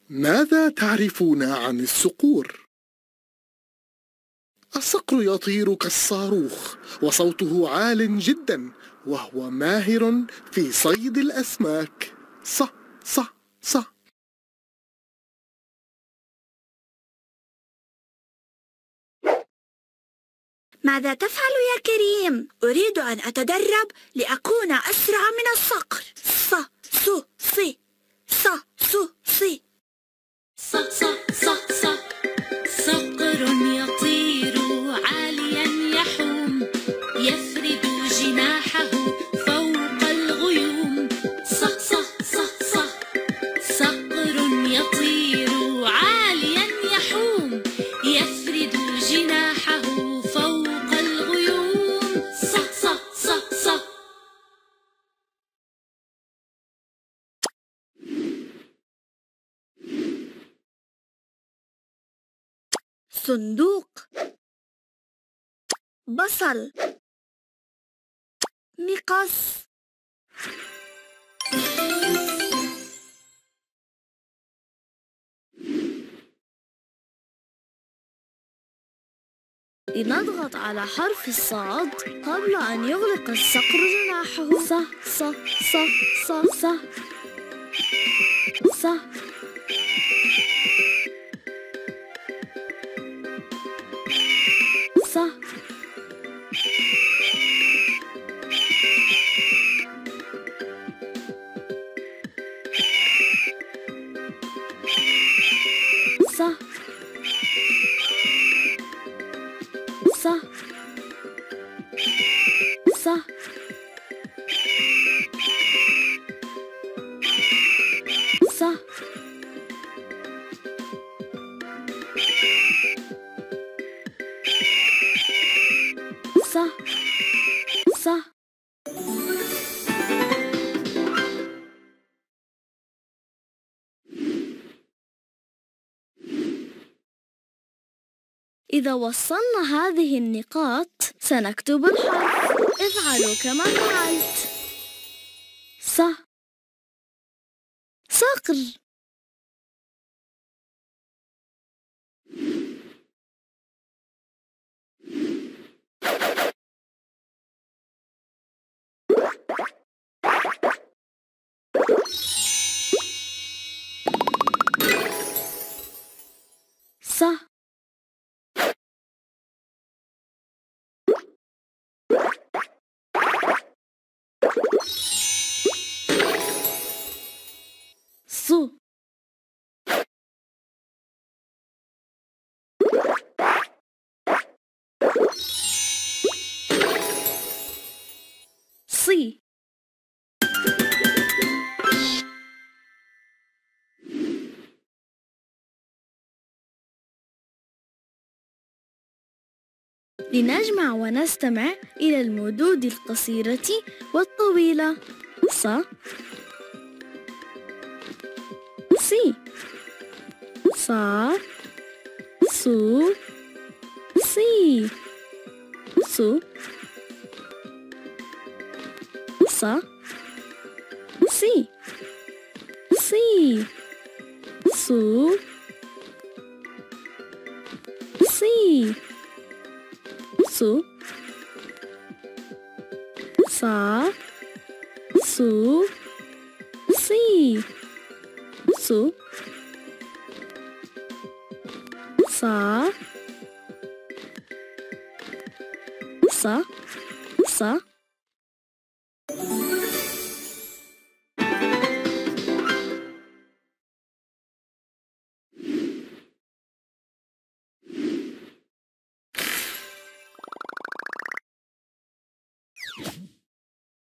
ماذا تعرفون عن الصقور؟ الصقر يطير كالصاروخ وصوته عال جدا وهو ماهر في صيد الأسماك. صح صح صح. ماذا تفعل يا كريم؟ أريد أن أتدرب لأكون أسرع من الصقر. ص سو صي ص سو صي ص ص ص ص. صقر يطير عاليا يحوم يفرد جناحه فوق الغيوم. ص ص ص ص. صقر يطير عاليا يحوم يفرد جناحه فوق الغيوم. ص ص ص ص. صندوق، بصل، مقص. لنضغط على حرف الصاد قبل أن يغلق الصقر جناحه. ص ص ص ص ص ص. ص ص ص ص ص. ص ص. إذا وصلنا هذه النقاط سنكتب الحرف. افعلوا كما فعلت. ص صقر. ص ص صي. لنجمع ونستمع إلى المدود القصيرة والطويلة. ص صي صا صو صي صو ص صي صي صو صي صو صا صو صي صو صا ص ص